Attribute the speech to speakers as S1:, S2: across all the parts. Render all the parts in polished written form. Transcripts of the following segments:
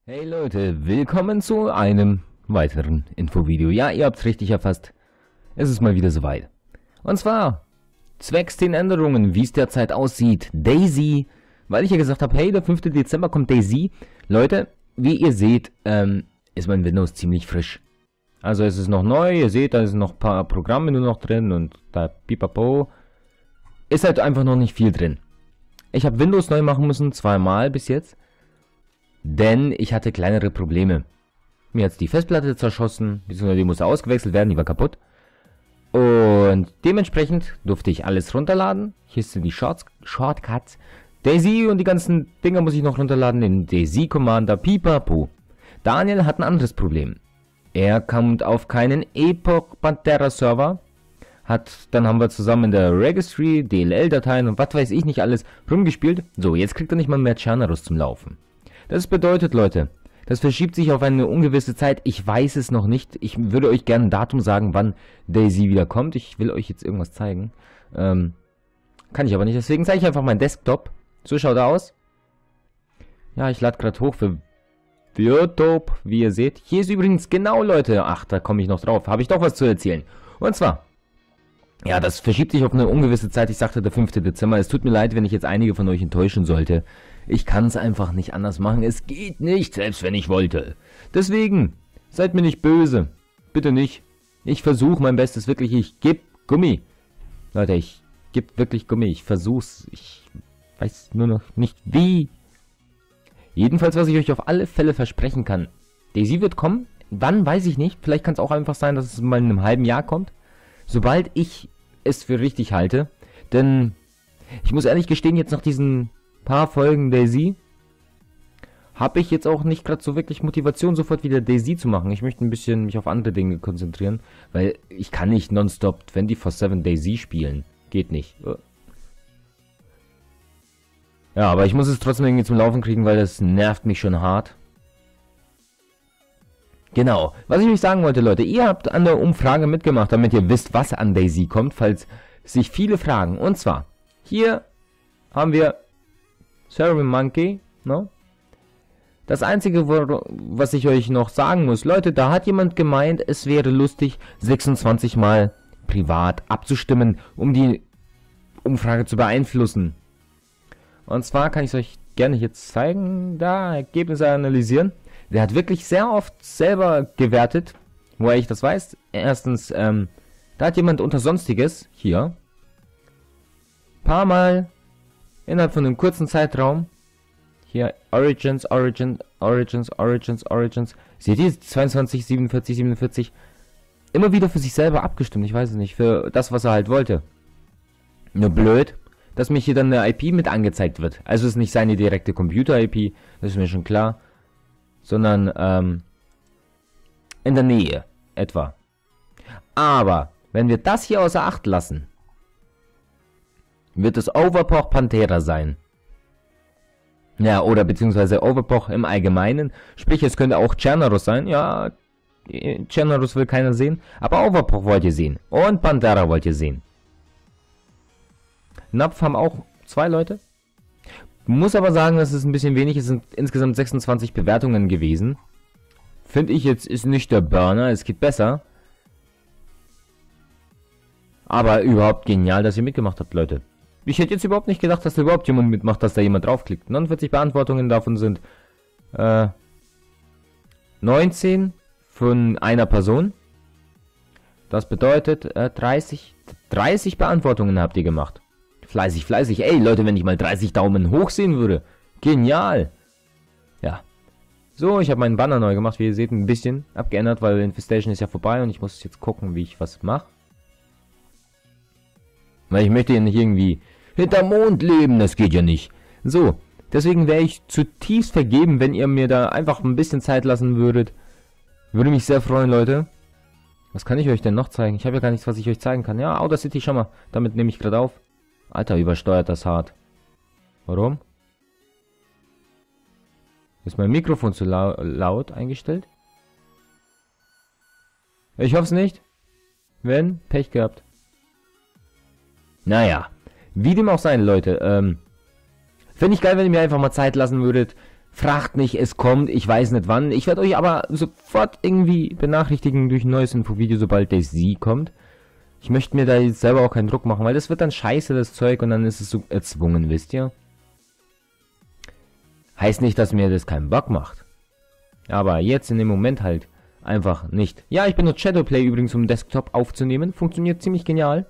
S1: Hey Leute, willkommen zu einem weiteren Infovideo. Ja, ihr habt's richtig erfasst. Es ist mal wieder soweit. Und zwar, zwecks den Änderungen, wie es derzeit aussieht, Daisy, weil ich ja gesagt habe, hey, der 5. Dezember kommt Daisy. Leute, wie ihr seht, ist mein Windows ziemlich frisch. Also es ist noch neu, ihr seht, da sind noch ein paar Programme nur noch drin und da pipapo. Ist halt einfach noch nicht viel drin. Ich habe Windows neu machen müssen, zweimal bis jetzt. Denn ich hatte kleinere Probleme. Mir hat die Festplatte zerschossen, beziehungsweise die musste ausgewechselt werden, die war kaputt. Und dementsprechend durfte ich alles runterladen. Hier sind die Shortcuts. Daisy und die ganzen Dinger muss ich noch runterladen, den Daisy Commander, pipapo. Daniel hat ein anderes Problem. Er kommt auf keinen Epoch Pantera Server. Dann haben wir zusammen in der Registry, DLL-Dateien und was weiß ich nicht alles rumgespielt. So, jetzt kriegt er nicht mal mehr Cerberus zum Laufen. Das bedeutet, Leute, das verschiebt sich auf eine ungewisse Zeit. Ich weiß es noch nicht. Ich würde euch gerne ein Datum sagen, wann Daisy wieder kommt. Ich will euch jetzt irgendwas zeigen. Kann ich aber nicht. Deswegen zeige ich einfach meinen Desktop. So schaut er aus. Ja, ich lade gerade hoch für YouTube, wie ihr seht. Hier ist übrigens genau, Leute. Ach, da komme ich noch drauf. Habe ich doch was zu erzählen. Und zwar, ja, das verschiebt sich auf eine ungewisse Zeit. Ich sagte, der 5. Dezember. Es tut mir leid, wenn ich jetzt einige von euch enttäuschen sollte. Ich kann es einfach nicht anders machen. Es geht nicht, selbst wenn ich wollte. Deswegen, seid mir nicht böse. Bitte nicht. Ich versuche mein Bestes, wirklich. Ich gebe Gummi. Leute, ich gebe wirklich Gummi. Ich versuch's. Ich weiß nur noch nicht wie. Jedenfalls, was ich euch auf alle Fälle versprechen kann. Daisy wird kommen. Wann, weiß ich nicht. Vielleicht kann es auch einfach sein, dass es mal in einem halben Jahr kommt. Sobald ich es für richtig halte. Denn ich muss ehrlich gestehen, jetzt nach diesen paar Folgen Daisy habe ich jetzt auch nicht gerade so wirklich Motivation, sofort wieder Daisy zu machen. Ich möchte ein bisschen mich auf andere Dinge konzentrieren, weil ich kann nicht nonstop 24/7 Daisy spielen. Geht nicht. Ja, aber ich muss es trotzdem irgendwie zum Laufen kriegen, weil das nervt mich schon hart. Genau. Was ich euch sagen wollte, Leute, ihr habt an der Umfrage mitgemacht, damit ihr wisst, was an Daisy kommt, falls sich viele fragen. Und zwar, hier haben wir Survey Monkey, no? Das einzige, was ich euch noch sagen muss, Leute, da hat jemand gemeint, es wäre lustig, 26 Mal privat abzustimmen, um die Umfrage zu beeinflussen. Und zwar kann ich es euch gerne jetzt zeigen, da Ergebnisse analysieren. Der hat wirklich sehr oft selber gewertet, woher ich das weiß. Erstens, da hat jemand unter Sonstiges, hier, paar Mal innerhalb von einem kurzen Zeitraum, hier Origins. Seht ihr, 22, 47, 47, immer wieder für sich selber abgestimmt, ich weiß es nicht, für das, was er halt wollte. Nur blöd, dass mich hier dann eine IP mit angezeigt wird. Also es ist nicht seine direkte Computer-IP, das ist mir schon klar, sondern in der Nähe etwa. Aber wenn wir das hier außer Acht lassen, wird es Overpoch Pantera sein. Ja, oder beziehungsweise Overpoch im Allgemeinen. Sprich, es könnte auch Cerberus sein. Ja, Cerberus will keiner sehen. Aber Overpoch wollt ihr sehen. Und Pantera wollt ihr sehen. Napf haben auch 2 Leute. Muss aber sagen, das ist ein bisschen wenig. Es sind insgesamt 26 Bewertungen gewesen. Finde ich jetzt, ist nicht der Burner. Es geht besser. Aber überhaupt genial, dass ihr mitgemacht habt, Leute. Ich hätte jetzt überhaupt nicht gedacht, dass da überhaupt jemand mitmacht, dass da jemand draufklickt. 49 Beantwortungen davon sind 19 von einer Person. Das bedeutet 30 Beantwortungen habt ihr gemacht. Fleißig, fleißig. Ey, Leute, wenn ich mal 30 Daumen hoch sehen würde. Genial. Ja. So, ich habe meinen Banner neu gemacht. Wie ihr seht, ein bisschen abgeändert, weil Infestation ist ja vorbei und ich muss jetzt gucken, wie ich was mache. Weil ich möchte ja nicht irgendwie hinterm Mond leben, das geht ja nicht. So, deswegen wäre ich zutiefst vergeben, wenn ihr mir da einfach ein bisschen Zeit lassen würdet. Würde mich sehr freuen, Leute. Was kann ich euch denn noch zeigen? Ich habe ja gar nichts, was ich euch zeigen kann. Ja, Audacity, schau mal. Damit nehme ich gerade auf. Alter, übersteuert das hart. Warum? Ist mein Mikrofon zu laut eingestellt? Ich hoffe es nicht. Wenn, Pech gehabt. Naja, wie dem auch sein, Leute. Fände ich geil, wenn ihr mir einfach mal Zeit lassen würdet. Fragt nicht, es kommt, ich weiß nicht wann. Ich werde euch aber sofort irgendwie benachrichtigen durch ein neues Infovideo, sobald DayZ kommt. Ich möchte mir da jetzt selber auch keinen Druck machen, weil das wird dann scheiße, das Zeug, und dann ist es so erzwungen, wisst ihr? Heißt nicht, dass mir das keinen Bock macht. Aber jetzt in dem Moment halt einfach nicht. Ja, ich benutze Shadowplay übrigens, um Desktop aufzunehmen. Funktioniert ziemlich genial.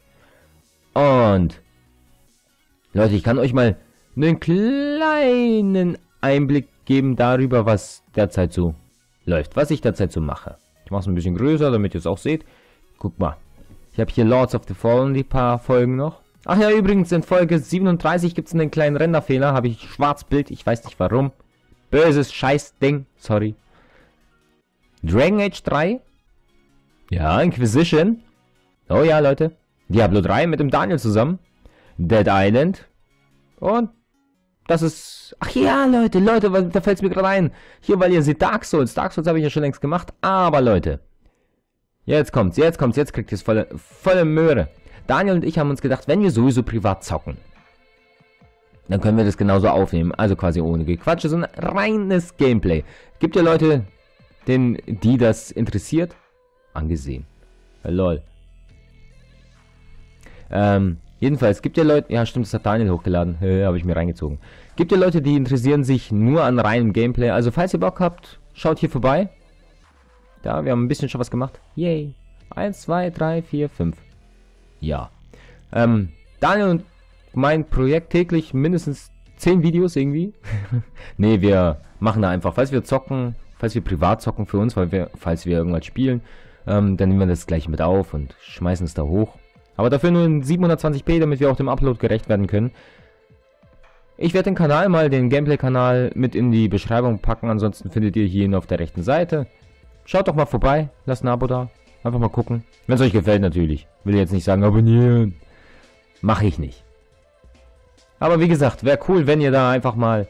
S1: Und Leute, ich kann euch mal einen kleinen Einblick geben darüber, was derzeit so läuft, was ich derzeit so mache. Ich mache es ein bisschen größer, damit ihr es auch seht. Guck mal, ich habe hier Lords of the Fallen, die paar Folgen noch. Ach ja, übrigens in Folge 37 gibt es einen kleinen Renderfehler, habe ich Schwarzbild, ich weiß nicht warum. Böses Scheißding, sorry. Dragon Age 3. Ja, Inquisition. Oh ja, Leute. Diablo 3 mit dem Daniel zusammen. Dead Island. Und das ist... Ach ja, Leute, da fällt es mir gerade ein. Hier, weil ihr seht Dark Souls. Dark Souls habe ich ja schon längst gemacht. Aber, Leute. Jetzt kriegt ihr es volle Möhre. Daniel und ich haben uns gedacht, wenn wir sowieso privat zocken, dann können wir das genauso aufnehmen. Also quasi ohne Gequatsche, so ein reines Gameplay. Gibt ja Leute, die das interessiert. Angesehen. Lol. Jedenfalls, gibt ja Leute... Ja, stimmt, das hat Daniel hochgeladen. Habe ich mir reingezogen. Gibt ja Leute, die interessieren sich nur an reinem Gameplay. Also, falls ihr Bock habt, schaut hier vorbei. Da, wir haben ein bisschen schon was gemacht. Yay. 1, 2, 3, 4, 5. Ja. Daniel und mein Projekt täglich mindestens 10 Videos irgendwie. Ne, wir machen da einfach, falls wir zocken, falls wir privat zocken für uns, falls wir irgendwas spielen, dann nehmen wir das gleich mit auf und schmeißen es da hoch. Aber dafür nur in 720p, damit wir auch dem Upload gerecht werden können. Ich werde den Kanal mal, den Gameplay-Kanal, mit in die Beschreibung packen. Ansonsten findet ihr hier auf der rechten Seite. Schaut doch mal vorbei, lasst ein Abo da. Einfach mal gucken. Wenn es euch gefällt natürlich. Will jetzt nicht sagen, abonnieren. Mache ich nicht. Aber wie gesagt, wäre cool, wenn ihr da einfach mal...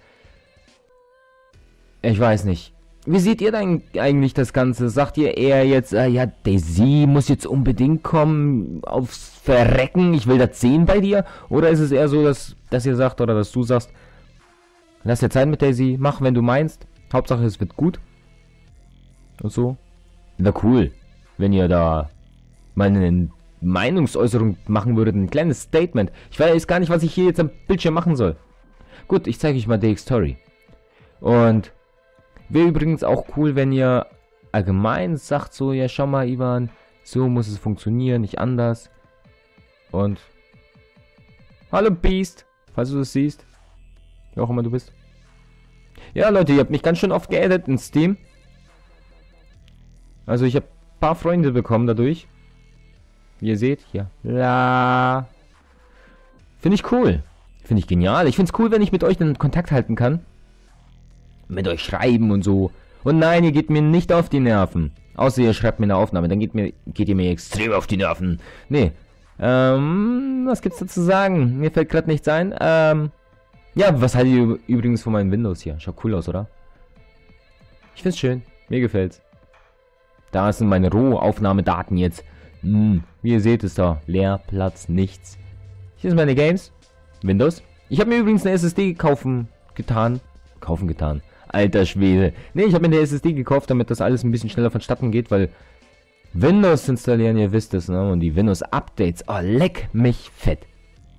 S1: Ich weiß nicht. Wie seht ihr denn eigentlich das Ganze? Sagt ihr eher jetzt, ja, DayZ muss jetzt unbedingt kommen, aufs Verrecken, ich will das sehen bei dir? Oder ist es eher so, dass ihr sagt, oder dass du sagst, lass dir Zeit mit DayZ, mach, wenn du meinst. Hauptsache, es wird gut. Und so. Na cool, wenn ihr da mal eine Meinungsäußerung machen würdet, ein kleines Statement. Ich weiß gar nicht, was ich hier jetzt am Bildschirm machen soll. Gut, ich zeige euch mal DxTory. Und... wäre übrigens auch cool, wenn ihr allgemein sagt so, ja schau mal Ivan, so muss es funktionieren, nicht anders. Und hallo Beast, falls du das siehst, wie auch immer du bist. Ja Leute, ihr habt mich ganz schön oft geaddet in Steam. Also ich habe ein paar Freunde bekommen dadurch. Wie ihr seht, hier. La. Finde ich cool. Finde ich genial. Ich finde es cool, wenn ich mit euch in Kontakt halten kann. Mit euch schreiben und so. Und nein, ihr geht mir nicht auf die Nerven. Außer ihr schreibt mir eine Aufnahme, dann geht ihr mir extrem auf die Nerven. Nee. Was gibt's da zu sagen? Mir fällt gerade nichts ein. Ja, was haltet ihr übrigens von meinen Windows hier? Schaut cool aus, oder? Ich find's schön. Mir gefällt's. Da sind meine Rohaufnahmedaten jetzt. Wie ihr seht, ist da leer, Platz, nichts. Hier sind meine Games. Windows. Ich habe mir übrigens eine SSD kaufen getan. Alter Schwede. Ne, ich habe mir eine SSD gekauft, damit das alles ein bisschen schneller vonstatten geht, weil Windows installieren, ihr wisst es, ne? Und die Windows-Updates, oh, leck mich fett.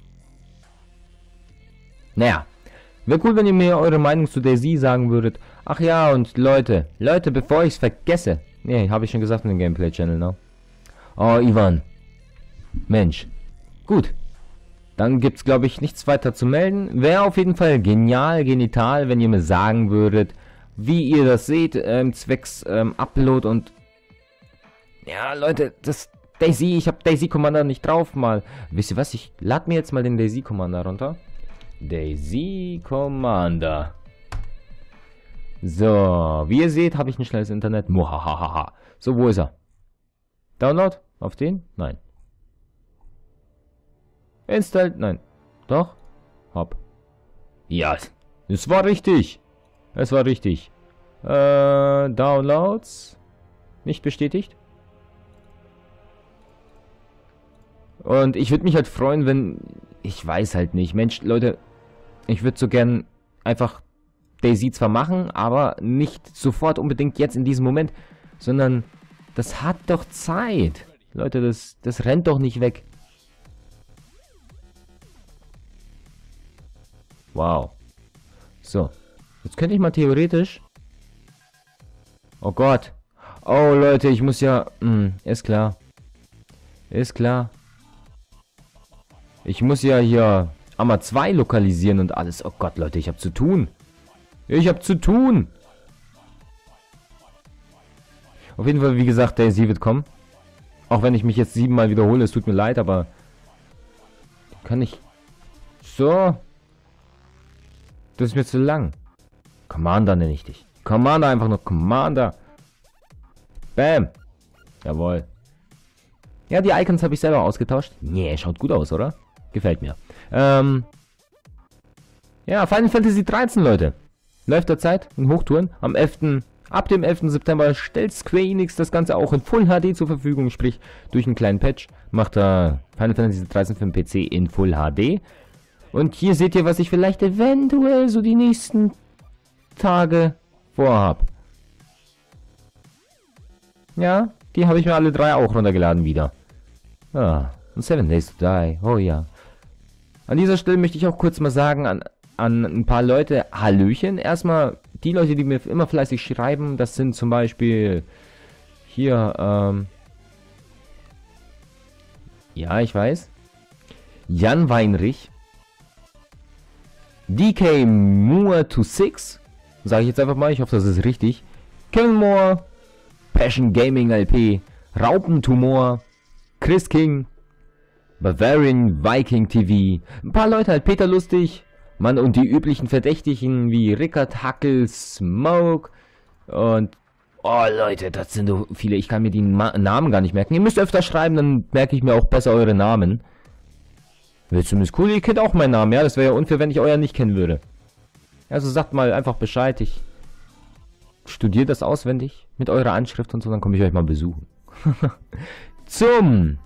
S1: Naja, wäre cool, wenn ihr mir eure Meinung zu DayZ sagen würdet. Ach ja, und Leute, bevor ich es vergesse. Ne, habe ich schon gesagt in dem Gameplay-Channel, ne? Oh, Ivan. Mensch. Gut. Dann gibt's, glaube ich, nichts weiter zu melden. Wäre auf jeden Fall genital, wenn ihr mir sagen würdet, wie ihr das seht, zwecks Upload und... Ja, Leute, das DayZ, ich habe DayZ Commander nicht drauf mal. Wisst ihr was, ich lade mir jetzt mal den DayZ Commander runter. DayZ Commander. So, wie ihr seht, habe ich ein schnelles Internet. Muhahaha. So, wo ist er? Download? Auf den? Nein. Install, nein. Doch? Hopp. Ja, es war richtig. Es war richtig. Downloads. Nicht bestätigt. Und ich würde mich halt freuen, wenn... Ich weiß halt nicht. Mensch, Leute, ich würde so gern einfach DayZ zwar machen, aber nicht sofort unbedingt jetzt in diesem Moment, sondern das hat doch Zeit. Leute, das rennt doch nicht weg. Wow. So. Jetzt könnte ich mal theoretisch... Oh Gott. Oh Leute, ich muss ja... ist klar. Ist klar. Ich muss ja hier Arma 2 lokalisieren und alles. Oh Gott, Leute, ich habe zu tun. Ich habe zu tun. Auf jeden Fall, wie gesagt, DayZ wird kommen. Auch wenn ich mich jetzt 7-mal wiederhole, es tut mir leid, aber... Kann ich... So. Das ist mir zu lang. Commander nenne ich dich. Commander, einfach nur Commander. Bam. Jawohl. Ja, die Icons habe ich selber ausgetauscht. Nee, schaut gut aus, oder? Gefällt mir. Ja, Final Fantasy 13, Leute. Läuft derzeit in Hochtouren. Ab dem 11. September stellt Square Enix das Ganze auch in Full HD zur Verfügung. Sprich, durch einen kleinen Patch macht er Final Fantasy 13 für den PC in Full HD. Und hier seht ihr, was ich vielleicht eventuell so die nächsten Tage vorhab. Ja, die habe ich mir alle 3 auch runtergeladen wieder. Ah, und 7 Days to Die. Oh ja. An dieser Stelle möchte ich auch kurz mal sagen an ein paar Leute, Hallöchen. Erstmal die Leute, die mir immer fleißig schreiben, das sind zum Beispiel hier, ja, ich weiß. Jan Weinrich. DK Moore26. Sage ich jetzt einfach mal, ich hoffe, das ist richtig. Kevin Moore. Passion Gaming LP. Raupentumor. Chris King. Bavarian Viking TV. Ein paar Leute halt. Peter Lustig. Mann, und die üblichen Verdächtigen wie Rickard Hackel, Smoke. Und... Oh, Leute, das sind so viele. Ich kann mir die Namen gar nicht merken. Ihr müsst öfter schreiben, dann merke ich mir auch besser eure Namen. Wäre zumindest cool, ihr kennt auch meinen Namen, ja? Das wäre ja unfair, wenn ich euer nicht kennen würde. Also sagt mal einfach Bescheid, ich studiere das auswendig mit eurer Anschrift und so, dann komme ich euch mal besuchen. zum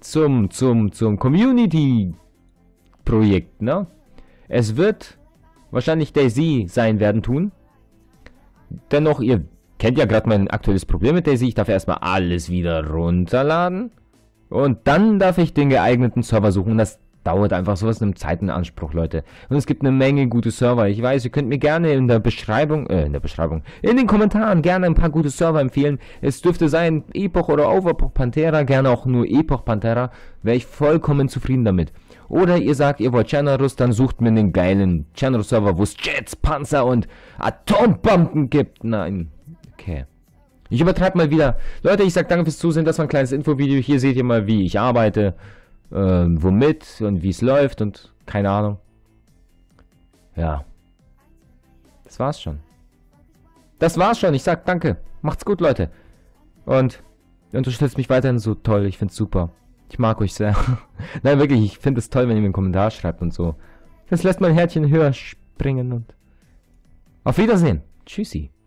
S1: Community-Projekt, ne? Es wird wahrscheinlich DayZ sein werden tun. Dennoch, ihr kennt ja gerade mein aktuelles Problem mit DayZ. Ich darf erstmal alles wieder runterladen. Und dann darf ich den geeigneten Server suchen. Das dauert einfach, sowas nimmt Zeit in Anspruch, Leute. Und es gibt eine Menge gute Server. Ich weiß, ihr könnt mir gerne in den Kommentaren gerne ein paar gute Server empfehlen. Es dürfte sein Epoch oder Overpoch Pantera, gerne auch nur Epoch Pantera. Wäre ich vollkommen zufrieden damit. Oder ihr sagt, ihr wollt Generous, dann sucht mir einen geilen Generous-Server, wo es Jets, Panzer und Atombomben gibt. Nein. Okay. Ich übertreibe mal wieder. Leute, ich sag danke fürs Zusehen. Das war ein kleines Infovideo. Hier seht ihr mal, wie ich arbeite. Womit und wie es läuft und keine Ahnung. Ja. Das war's schon. Das war's schon. Ich sag danke. Macht's gut, Leute. Und ihr unterstützt mich weiterhin so toll. Ich find's super. Ich mag euch sehr. Nein, wirklich. Ich finde es toll, wenn ihr mir einen Kommentar schreibt und so. Das lässt mein Herzchen höher springen und... Auf Wiedersehen. Tschüssi.